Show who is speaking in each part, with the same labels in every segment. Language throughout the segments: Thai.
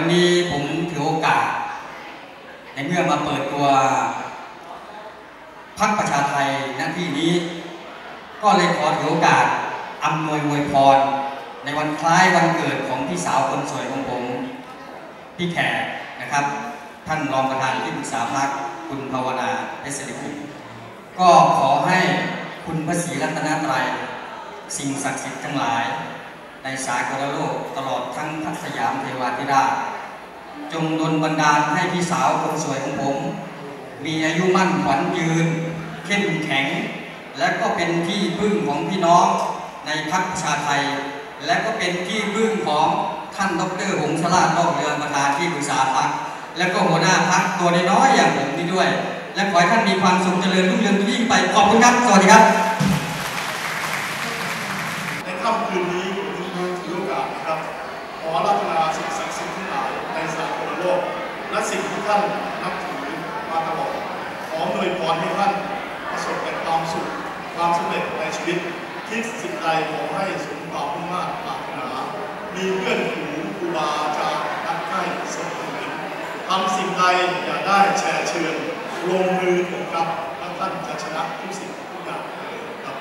Speaker 1: วันนี้ผมถือโอกาสในเมื่อมาเปิดตัวพรรคประชาไทยณที่นี้ก็เลยขอถือโอกาสอำนวยอวยพรในวันคล้ายวันเกิดของพี่สาวคนสวยของผมพี่แขกนะครับท่านรองประธานที่ปรึกษาพรรคคุณภาวนาเพชรศิริกุลก็ขอให้คุณพระศรีรัตนตรัยสิ่งศักดิ์สิทธิ์ทั้งหลายในสากลโลกตลอดทั้งพระสยามเทวาธิราชจงดลบันดาลให้พี่สาวคนสวยของผมมีอายุมั่นขวัญยืนเข้มแข็งและก็เป็นที่พึ่งของพี่น้องในพรรคประชาไทยและก็เป็นที่พึ่งของท่านดร.หงสราชรอบเรืองประธานที่ปรึกษาพรรคและก็หัวหน้าพรรคตัวน้อยๆอย่างผมนี่ด้วยและขอให้ท่านมีความสุขเจริญรุ่งเรืองยิ่งไปขอบคุณครับสวัสดีครับ
Speaker 2: ในค่ำคืนนี้ผมถือโอกาสนะครับขอรัตนาสิ่งศักดิ์สิทธิ์ทั้งหลายในสากลโลกและสิ่งที่ท่านนับถือมาตลอดขออวยพรให้ท่านประสบแต่ความสุขความสำเร็จในชีวิตคิดสิ่งใดขอให้สมความมุ่งมั่นปรารถนามีเพื่อนฝูงครูบาอาจารย์นักใกล้สมบูรณ์ทำสิ่งใดอย่าได้แชร์เชิญลงมือเถิดครับแล้วท่านจะชนะทุกสิ่งทุกอย่างครับ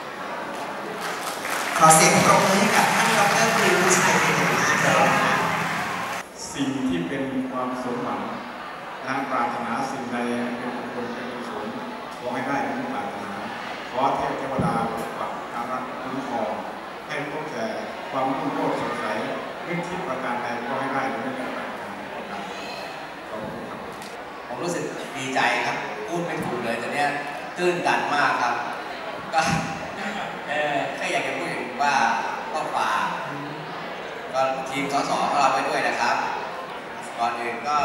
Speaker 3: ขอเสียงปรบมือให้กับท่านดร.ปรีชาชัยเป็นอย่างมากเลยนะคะ
Speaker 4: สิ่งที่เป็นความสมหวังทางปรารถนาสิ่งใดเป็นคนเป็นกุศลขอให้ได้ทั้งปรารถนาขอเทพเทวดาปกปักอารักษ์คุ้มครองให้พบแต่ความรุ่งโรจน์สดใสนึกคิดประการใดก็ให้ได้ในเรื่องการขอบคุณครับ
Speaker 5: ผมรู้สึกดีใจครับพูดไม่ถูกเลยตอนนี้ตื้นตันมากครับก็แค่อยากจะพูดว่าก็ฝากก็ทีมสสของเราไปด้วยนะครับก่อนอื่นก็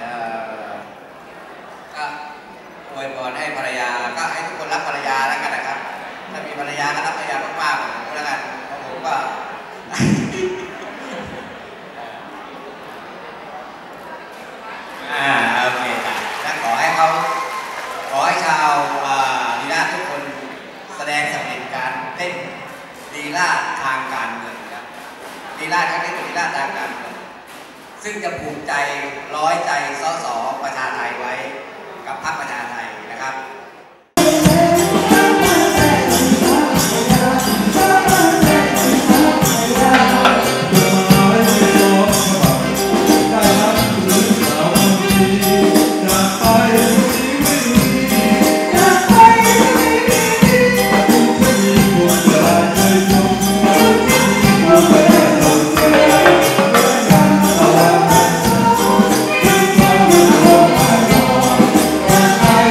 Speaker 5: อวยพรให้ภรรยาก็ให้ทุกคนรักภรรยาแล้วกันนะครับถ้ามีภรรยาก็รักภรรยามากๆผมแล้วกันเพราะผมก็โอเคจ้ะและขอให้ชาวลีลาทุกคนแสดงสำเร็จการเต้นลีลาทางการเมืองครับลีลาครั้งนี้เป็นลีลาทางการเมืองซึ่งจะผูกใจร้อยใจสสประชาไทยไว้กับพรรคประชาไทยนะครับ
Speaker 3: ข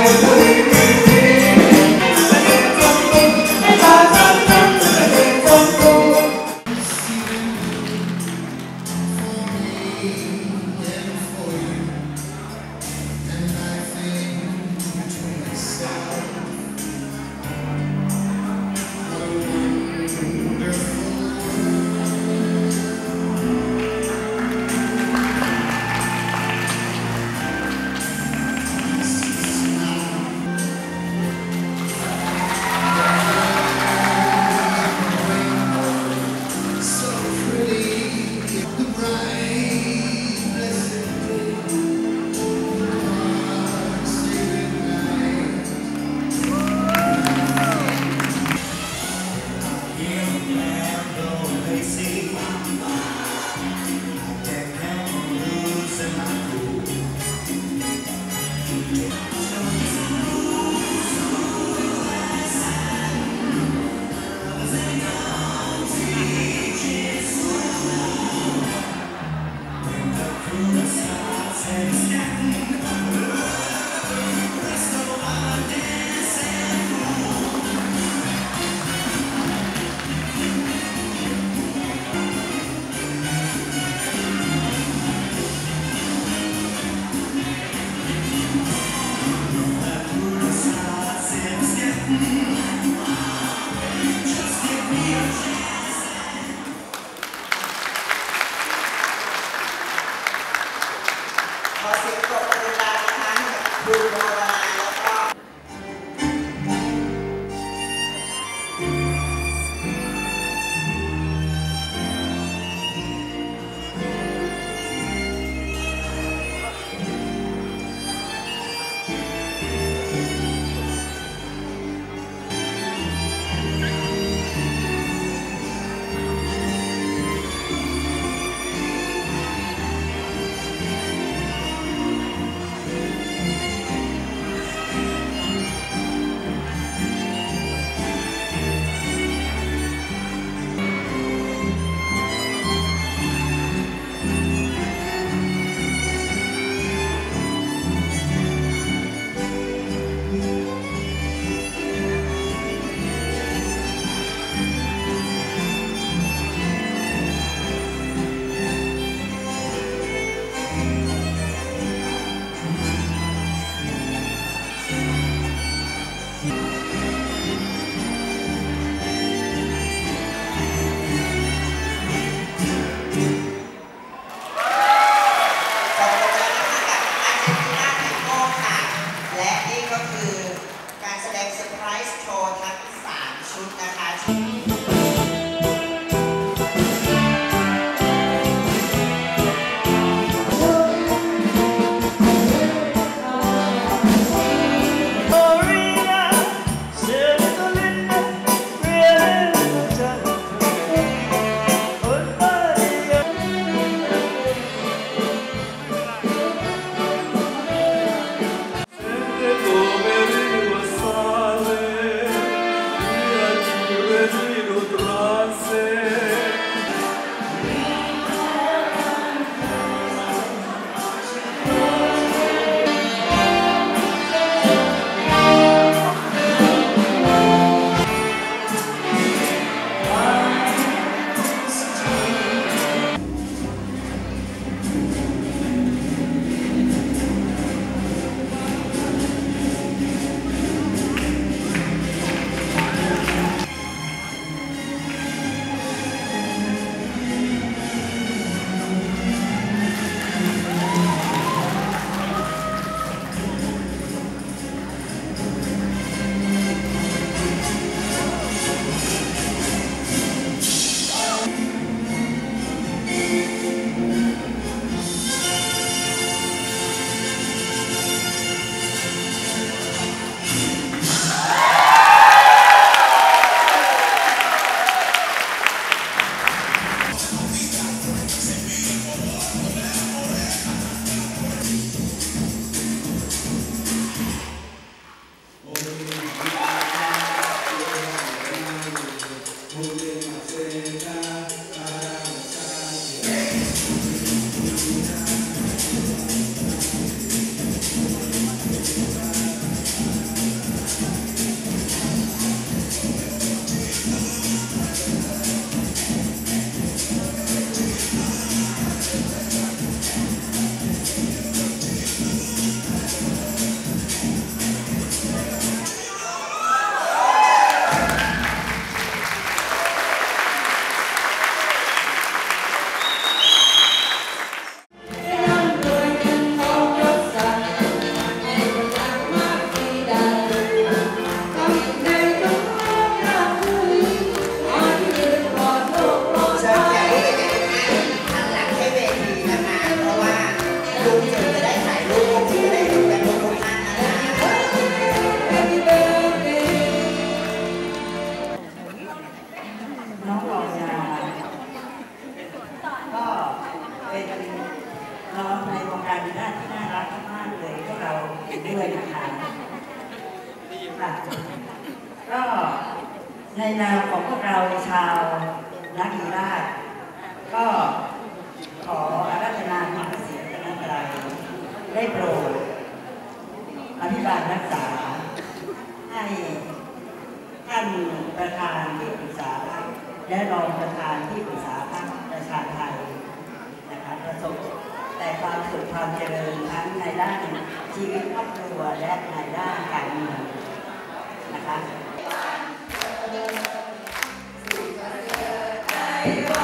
Speaker 6: ในนามของพวกเราชาวนักกีฬาก็ขออาราธนาพระศรีรัตนตรัยได้โปรดอภิบาลรักษาให้ท่านประธานที่ปรึกษาพรรคและรองประธานที่ปรึกษาพรรคประชาไทยนะคะประสบแต่ความสุขความเจริญทั้งในด้านชีวิตครอบครัวและในด้านการเมืองนะคะ